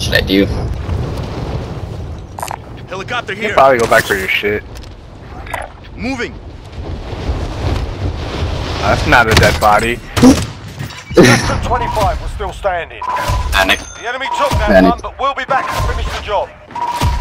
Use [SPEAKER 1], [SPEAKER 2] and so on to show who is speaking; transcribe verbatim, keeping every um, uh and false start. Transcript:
[SPEAKER 1] should I do?
[SPEAKER 2] Helicopter
[SPEAKER 3] You
[SPEAKER 2] here.
[SPEAKER 3] can probably go back for your shit.
[SPEAKER 2] Moving.
[SPEAKER 3] Uh, that's not a dead body.
[SPEAKER 4] Sector twenty-five was still standing.
[SPEAKER 1] Panic.
[SPEAKER 4] The enemy took that
[SPEAKER 1] Panic.
[SPEAKER 4] one, but we'll be back to finish the job.